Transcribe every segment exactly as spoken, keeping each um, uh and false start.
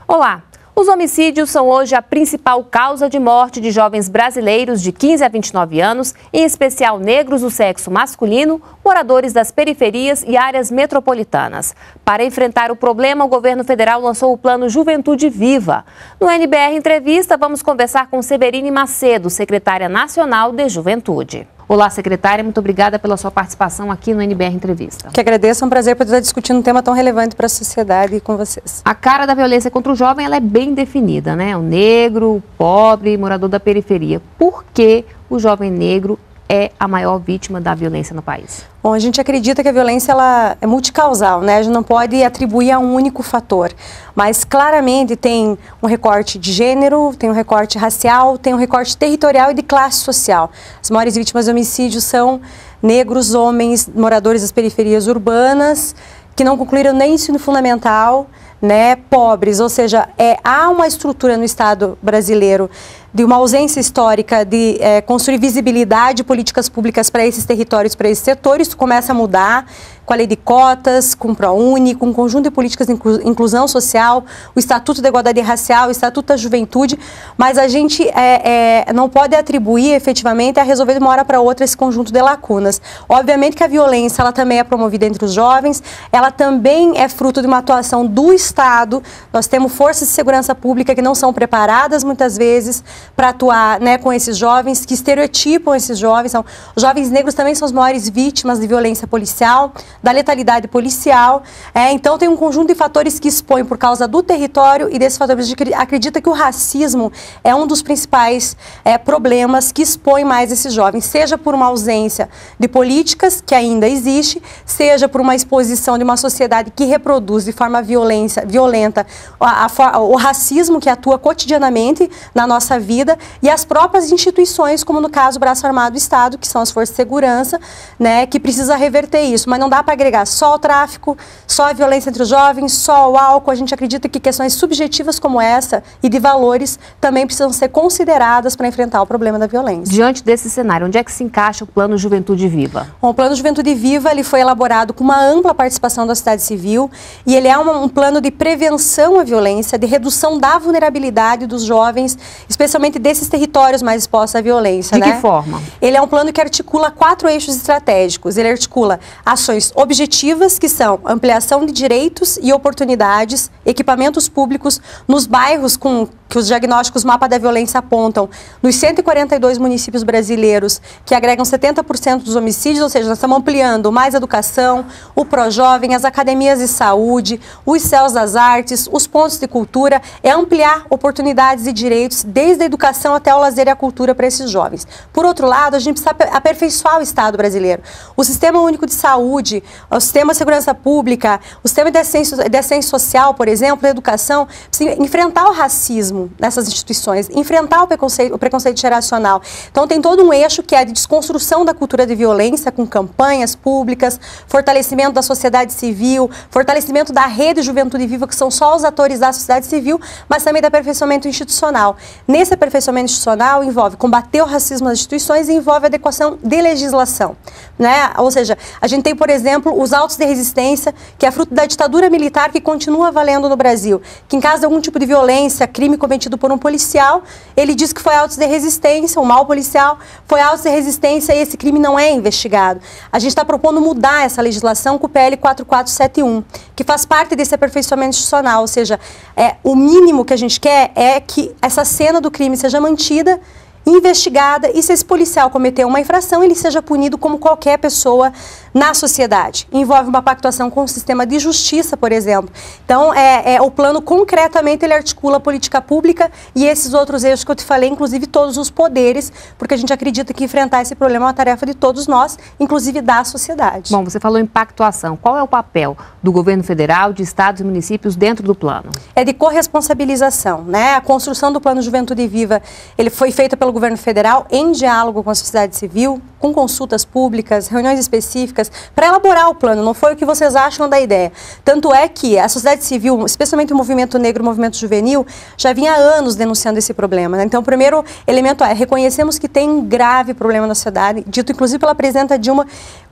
Olá! Os homicídios são hoje a principal causa de morte de jovens brasileiros de quinze a vinte e nove anos, em especial negros do sexo masculino, moradores das periferias e áreas metropolitanas. Para enfrentar o problema, o governo federal lançou o Plano Juventude Viva. No N B R Entrevista, vamos conversar com Severine Macedo, secretária nacional de Juventude. Olá, secretária, muito obrigada pela sua participação aqui no N B R Entrevista. Que agradeço, é um prazer poder estar discutindo um tema tão relevante para a sociedade com vocês. A cara da violência contra o jovem ela é bem definida, né? O negro, o pobre, morador da periferia. Por que o jovem negro é a maior vítima da violência no país? Bom, a gente acredita que a violência ela é multicausal, né? A gente não pode atribuir a um único fator, mas claramente tem um recorte de gênero, tem um recorte racial, tem um recorte territorial e de classe social. As maiores vítimas de homicídio são negros, homens, moradores das periferias urbanas, que não concluíram nem ensino fundamental, né, pobres, ou seja, é, há uma estrutura no Estado brasileiro de uma ausência histórica de é, construir visibilidade de políticas públicas para esses territórios, para esses setores. Isso começa a mudar com a lei de cotas, com o ProUni, com um conjunto de políticas de inclu inclusão social, o Estatuto da Igualdade Racial, o Estatuto da Juventude, mas a gente é, é, não pode atribuir efetivamente a resolver de uma hora para outra esse conjunto de lacunas. Obviamente que a violência ela também é promovida entre os jovens, ela também é fruto de uma atuação do Estado. Nós temos forças de segurança pública que não são preparadas muitas vezes para atuar, né, com esses jovens, que estereotipam esses jovens. São, os jovens negros também são as maiores vítimas de violência policial, da letalidade policial. É, então tem um conjunto de fatores que expõem por causa do território, e desses fatores a gente acredita que o racismo é um dos principais é, problemas que expõe mais esses jovens, seja por uma ausência de políticas, que ainda existe, seja por uma exposição de uma sociedade que reproduz de forma violência, violenta a, a, o racismo que atua cotidianamente na nossa vida, e as próprias instituições, como no caso o Braço Armado do Estado, que são as forças de segurança, né, que precisa reverter isso, mas não dá para agregar só o tráfico, só a violência entre os jovens, só o álcool. A gente acredita que questões subjetivas como essa e de valores também precisam ser consideradas para enfrentar o problema da violência. Diante desse cenário, onde é que se encaixa o Plano Juventude Viva? Bom, o Plano Juventude Viva ele foi elaborado com uma ampla participação da sociedade civil, e ele é um, um plano de prevenção à violência, de redução da vulnerabilidade dos jovens, especialmente desses territórios mais expostos à violência. De né? que forma? Ele é um plano que articula quatro eixos estratégicos. Ele articula ações objetivas, que são ampliação de direitos e oportunidades, equipamentos públicos nos bairros com que os diagnósticos Mapa da Violência apontam, nos cento e quarenta e dois municípios brasileiros, que agregam setenta por cento dos homicídios, ou seja, nós estamos ampliando mais educação, o Projovem, as academias de saúde, os céus das artes, os pontos de cultura, é ampliar oportunidades e direitos, desde a educação até o lazer e a cultura para esses jovens. Por outro lado, a gente precisa aperfeiçoar o Estado brasileiro. O Sistema Único de Saúde, o Sistema de Segurança Pública, o Sistema de Assistência, de assistência Social, por exemplo, a educação, precisa enfrentar o racismo nessas instituições, enfrentar o preconceito, o preconceito geracional. Então tem todo um eixo que é de desconstrução da cultura de violência, com campanhas públicas, fortalecimento da sociedade civil, fortalecimento da rede Juventude Viva, que são só os atores da sociedade civil, mas também do aperfeiçoamento institucional. Nesse aperfeiçoamento institucional envolve combater o racismo nas instituições e envolve a adequação de legislação, né? Ou seja, a gente tem, por exemplo, os autos de resistência, que é fruto da ditadura militar que continua valendo no Brasil, que em caso de algum tipo de violência, crime cometido por um policial, ele diz que foi autos de resistência, um mal policial, foi autos de resistência e esse crime não é investigado. A gente está propondo mudar essa legislação com o P L quatro quatro sete um, que faz parte desse aperfeiçoamento institucional, ou seja, é, o mínimo que a gente quer é que essa cena do crime seja mantida, investigada, e se esse policial cometer uma infração, ele seja punido como qualquer pessoa na sociedade. Envolve uma pactuação com o sistema de justiça, por exemplo. Então, é, é, o plano, concretamente, ele articula a política pública e esses outros eixos que eu te falei, inclusive todos os poderes, porque a gente acredita que enfrentar esse problema é uma tarefa de todos nós, inclusive da sociedade. Bom, você falou em pactuação. Qual é o papel do governo federal, de estados e municípios dentro do plano? É de corresponsabilização, né? A construção do Plano Juventude Viva, ele foi feita pelo governo federal em diálogo com a sociedade civil, com consultas públicas, reuniões específicas, para elaborar o plano. Não foi o que vocês acham da ideia. Tanto é que a sociedade civil, especialmente o movimento negro, o movimento juvenil, já vinha há anos denunciando esse problema, né? Então, o primeiro elemento é reconhecemos que tem um grave problema na sociedade, dito inclusive pela presidenta Dilma,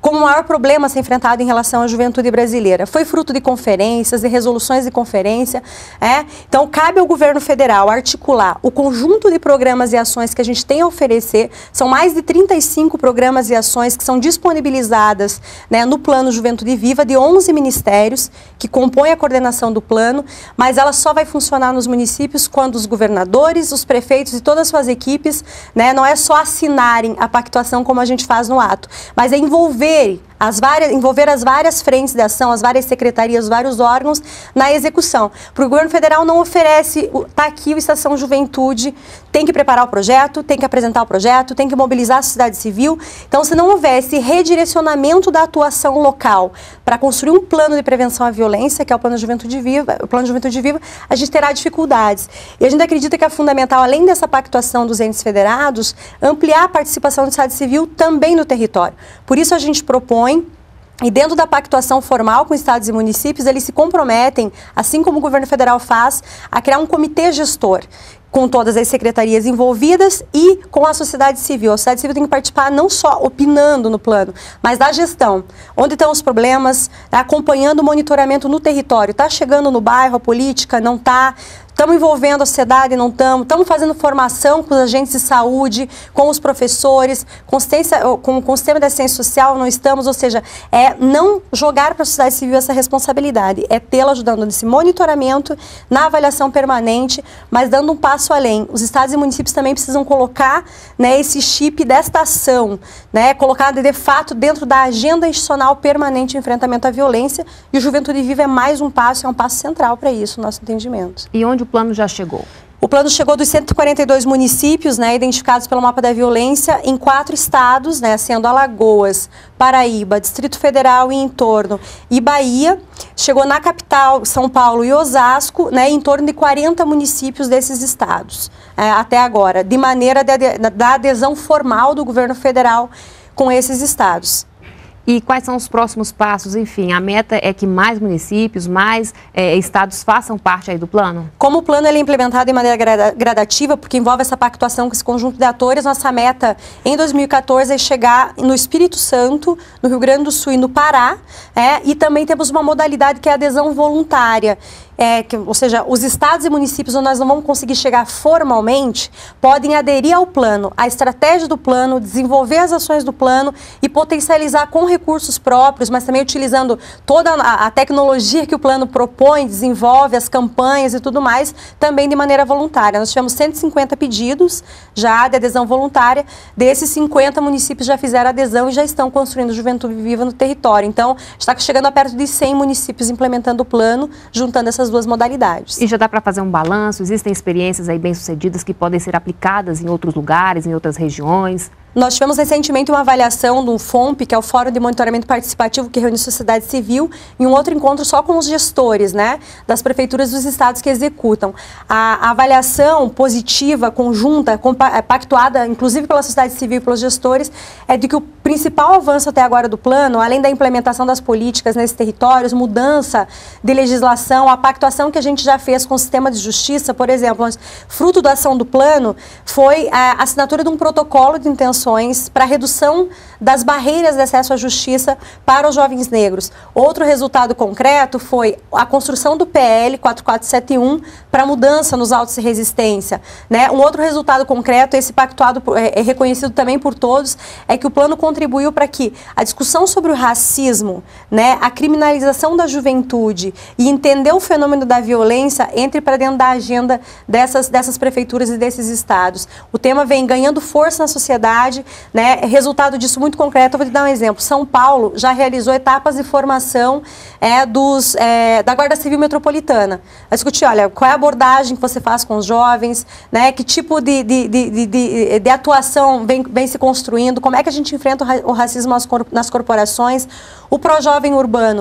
como o maior problema a ser enfrentado em relação à juventude brasileira. Foi fruto de conferências e resoluções de conferência. É? Então, cabe ao governo federal articular o conjunto de programas e ações que a gente tem a oferecer. São mais de trinta e cinco programas e ações que são disponibilizadas, né, no Plano Juventude Viva, de onze ministérios que compõem a coordenação do plano, mas ela só vai funcionar nos municípios quando os governadores, os prefeitos e todas as suas equipes, né, não é só assinarem a pactuação como a gente faz no ato, mas é envolver as várias, envolver as várias frentes de ação, as várias secretarias, os vários órgãos na execução. Porque o governo federal não oferece, está aqui o Estação Juventude, tem que preparar o projeto, tem que apresentar o projeto, tem que mobilizar a sociedade civil. Então, se não houvesse redirecionamento da atuação local para construir um plano de prevenção à violência, que é o Plano Juventude Viva, o Plano Juventude Viva, a gente terá dificuldades. E a gente acredita que é fundamental, além dessa pactuação dos entes federados, ampliar a participação da sociedade civil também no território. Por isso a gente propõe, e dentro da pactuação formal com estados e municípios, eles se comprometem, assim como o governo federal faz, a criar um comitê gestor com todas as secretarias envolvidas e com a sociedade civil. A sociedade civil tem que participar não só opinando no plano, mas da gestão. Onde estão os problemas, acompanhando o monitoramento no território. Está chegando no bairro a política? Não está? Estamos envolvendo a sociedade, não estamos? Estamos fazendo formação com os agentes de saúde, com os professores, com, com, com o sistema de assistência social, não estamos? Ou seja, é não jogar para a sociedade civil essa responsabilidade, é tê-la ajudando nesse monitoramento, na avaliação permanente, mas dando um passo além. Os estados e municípios também precisam colocar, né, esse chip desta ação, né, colocado de fato dentro da agenda institucional permanente de enfrentamento à violência, e o Juventude Viva é mais um passo, é um passo central para isso, no nosso entendimento. E onde o plano já chegou? O plano chegou dos cento e quarenta e dois municípios, né, identificados pelo mapa da violência, em quatro estados, né, sendo Alagoas, Paraíba, Distrito Federal e entorno, e Bahia. Chegou na capital, São Paulo e Osasco, né, em torno de quarenta municípios desses estados, é, até agora, de maneira de, de, da adesão formal do governo federal com esses estados. E quais são os próximos passos? Enfim, a meta é que mais municípios, mais é, estados façam parte aí do plano? Como o plano ele é implementado de maneira grada, gradativa, porque envolve essa pactuação com esse conjunto de atores, nossa meta em dois mil e quatorze é chegar no Espírito Santo, no Rio Grande do Sul e no Pará, é, e também temos uma modalidade que é a adesão voluntária. É, que, ou seja, os estados e municípios onde nós não vamos conseguir chegar formalmente, podem aderir ao plano, à estratégia do plano, desenvolver as ações do plano e potencializar com recursos próprios, mas também utilizando toda a, a tecnologia que o plano propõe, desenvolve, as campanhas e tudo mais, também de maneira voluntária. Nós tivemos cento e cinquenta pedidos já de adesão voluntária, desses cinquenta municípios já fizeram adesão e já estão construindo Juventude Viva no território. Então, está chegando a perto de cem municípios implementando o plano, juntando essas duas modalidades. E já dá para fazer um balanço? Existem experiências aí bem-sucedidas que podem ser aplicadas em outros lugares, em outras regiões? Nós tivemos recentemente uma avaliação do F O M P, que é o Fórum de Monitoramento Participativo, que reúne a sociedade civil, e um outro encontro só com os gestores, né, das prefeituras dos estados que executam. A, a avaliação positiva, conjunta, compa, pactuada, inclusive pela sociedade civil e pelos gestores, é de que o principal avanço até agora do plano, além da implementação das políticas nesses territórios, mudança de legislação, a pactuação que a gente já fez com o sistema de justiça, por exemplo, fruto da ação do plano, foi a assinatura de um protocolo de intenções para redução das barreiras de acesso à justiça para os jovens negros. Outro resultado concreto foi a construção do P L quatro quatro sete um para mudança nos autos de resistência, né? Um outro resultado concreto, esse pactuado, é, é reconhecido também por todos, é que o plano contribuiu para que a discussão sobre o racismo, né, a criminalização da juventude e entender o fenômeno da violência entre para dentro da agenda dessas, dessas prefeituras e desses estados. O tema vem ganhando força na sociedade, né? Resultado disso muito concreto, eu vou te dar um exemplo. São Paulo já realizou etapas de formação é, dos, é, da Guarda Civil Metropolitana. A discutir, olha, qual é a abordagem que você faz com os jovens, né? Que tipo de, de, de, de, de atuação vem, vem se construindo, como é que a gente enfrenta o racismo nas corporações. O Projovem Urbano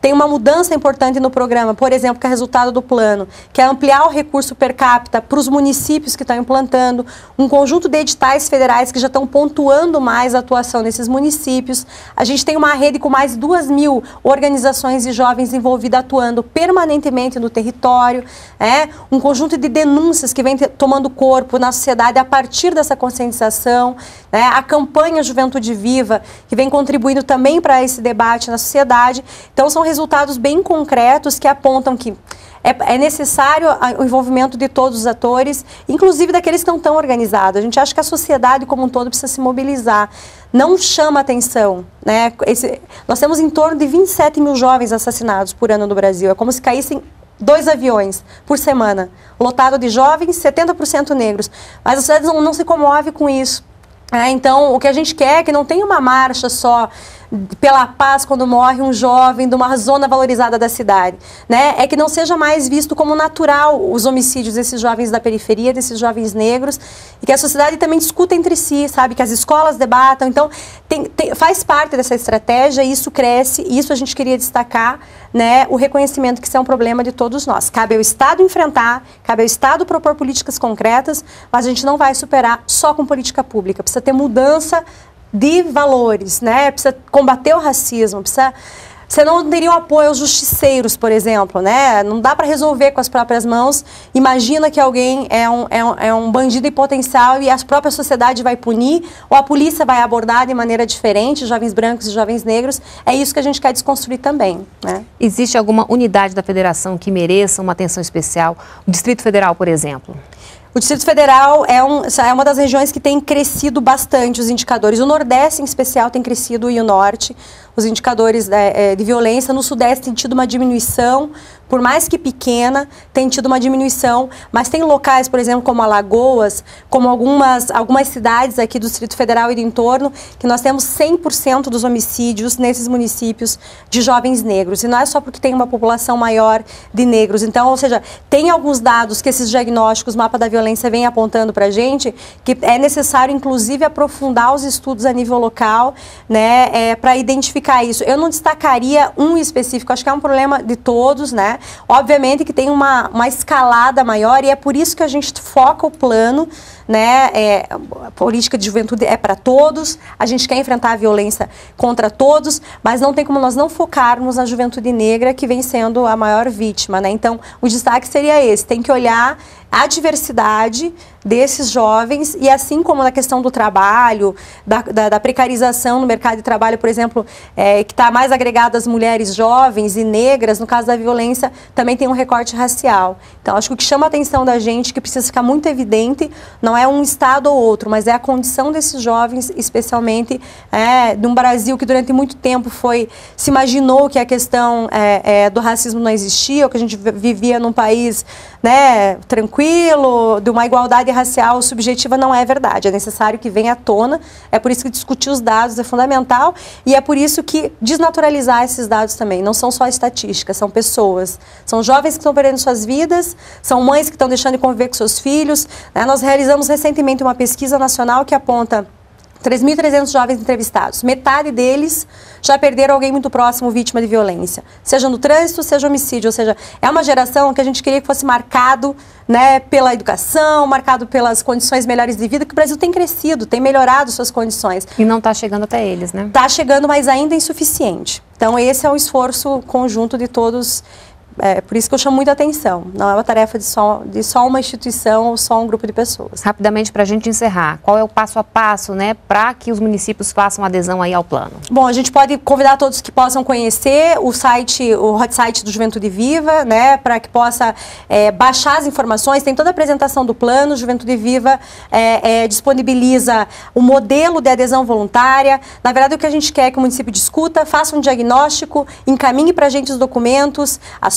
tem uma mudança importante no programa, por exemplo, que é resultado do plano, que é ampliar o recurso per capita para os municípios que estão implantando, um conjunto de editais federais que já estão pontuando mais a atuação nesses municípios. A gente tem uma rede com mais de duas mil organizações de jovens envolvidas atuando permanentemente no território, é, um conjunto de denúncias que vem te, tomando corpo na sociedade a partir dessa conscientização, né, a campanha Juventude Viva, que vem contribuindo também para esse debate na sociedade. Então, são resultados bem concretos que apontam que é, é necessário o envolvimento de todos os atores, inclusive daqueles que não estão organizados. A gente acha que a sociedade como um todo precisa se mobilizar. Não chama atenção, né? Esse, nós temos em torno de vinte e sete mil jovens assassinados por ano no Brasil. É como se caíssem dois aviões por semana, lotado de jovens, setenta por cento negros. Mas a sociedade não, não se comove com isso. É, então, o que a gente quer é que não tenha uma marcha só pela paz quando morre um jovem de uma zona valorizada da cidade, né? É que não seja mais visto como natural os homicídios desses jovens da periferia, desses jovens negros, e que a sociedade também discuta entre si, sabe? Que as escolas debatam. Então, tem, tem, faz parte dessa estratégia, e isso cresce, e isso a gente queria destacar, né? O reconhecimento que isso é um problema de todos nós. Cabe ao Estado enfrentar, cabe ao Estado propor políticas concretas, mas a gente não vai superar só com política pública. Precisa ter mudança de valores, né? Precisa combater o racismo, precisa... Você não teria o apoio aos justiceiros, por exemplo, né? Não dá para resolver com as próprias mãos. Imagina que alguém é um, é, um, é um bandido em potencial e a própria sociedade vai punir, ou a polícia vai abordar de maneira diferente, jovens brancos e jovens negros. É isso que a gente quer desconstruir também, né? Existe alguma unidade da federação que mereça uma atenção especial? O Distrito Federal, por exemplo? O Distrito Federal é, um, é uma das regiões que tem crescido bastante os indicadores. O Nordeste, em especial, tem crescido, e o Norte. Os indicadores de, de violência. No Sudeste tem tido uma diminuição, por mais que pequena, tem tido uma diminuição. Mas tem locais, por exemplo, como Alagoas, como algumas, algumas cidades aqui do Distrito Federal e do entorno, que nós temos cem por cento dos homicídios nesses municípios de jovens negros. E não é só porque tem uma população maior de negros. Então, ou seja, tem alguns dados que esses diagnósticos, mapa da violência, vem apontando para a gente, que é necessário, inclusive, aprofundar os estudos a nível local, né, é, para identificar isso. Eu não destacaria um específico, acho que é um problema de todos, né? Obviamente que tem uma, uma escalada maior, e é por isso que a gente foca o plano, né? É, a política de juventude é para todos, a gente quer enfrentar a violência contra todos, mas não tem como nós não focarmos na juventude negra, que vem sendo a maior vítima, né? Então, o destaque seria esse, tem que olhar a diversidade desses jovens, e assim como na questão do trabalho, da, da, da precarização no mercado de trabalho, por exemplo, é, que está mais agregado às mulheres jovens e negras, no caso da violência, também tem um recorte racial. Então, acho que o que chama a atenção da gente, que precisa ficar muito evidente, não é um estado ou outro, mas é a condição desses jovens, especialmente é, de um Brasil que durante muito tempo foi, se imaginou que a questão é, é, do racismo não existia, ou que a gente vivia num país, né, tranquilo, de uma igualdade racial subjetiva. Não é verdade. É necessário que venha à tona, é por isso que discutir os dados é fundamental, e é por isso que desnaturalizar esses dados também. Não são só estatísticas, são pessoas. São jovens que estão perdendo suas vidas, são mães que estão deixando de conviver com seus filhos, né? Nós realizamos recentemente uma pesquisa nacional que aponta três mil e trezentos jovens entrevistados. Metade deles já perderam alguém muito próximo vítima de violência, seja no trânsito, seja homicídio. Ou seja, é uma geração que a gente queria que fosse marcado, né, pela educação, marcado pelas condições melhores de vida, que o Brasil tem crescido, tem melhorado suas condições. E não está chegando até eles, né? Está chegando, mas ainda é insuficiente. Então, esse é um esforço conjunto de todos. É por isso que eu chamo muita atenção. Não é uma tarefa de só, de só uma instituição ou só um grupo de pessoas. Rapidamente, para a gente encerrar, qual é o passo a passo, né, para que os municípios façam adesão aí ao plano? Bom, a gente pode convidar todos que possam conhecer o site, o hot site do Juventude Viva, né, para que possa é, baixar as informações. Tem toda a apresentação do plano. Juventude Viva é, é, disponibiliza o modelo de adesão voluntária. Na verdade, o que a gente quer é que o município discuta, faça um diagnóstico, encaminhe para a gente os documentos, as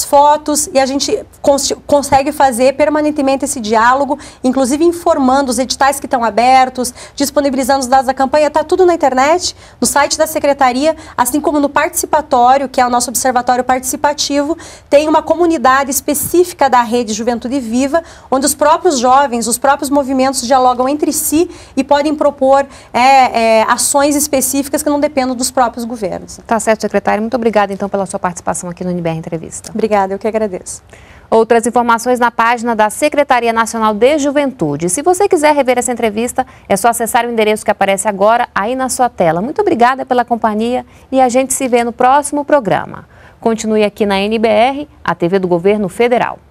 fotos, e a gente cons consegue fazer permanentemente esse diálogo, inclusive informando os editais que estão abertos, disponibilizando os dados da campanha. Está tudo na internet, no site da Secretaria, assim como no participatório, que é o nosso observatório participativo, tem uma comunidade específica da Rede Juventude Viva, onde os próprios jovens, os próprios movimentos dialogam entre si e podem propor é, é, ações específicas que não dependam dos próprios governos. Tá certo, secretária. Muito obrigada, então, pela sua participação aqui no N B R Entrevista. Obrigada, eu que agradeço. Outras informações na página da Secretaria Nacional de Juventude. Se você quiser rever essa entrevista, é só acessar o endereço que aparece agora aí na sua tela. Muito obrigada pela companhia e a gente se vê no próximo programa. Continue aqui na N B R, a T V do Governo Federal.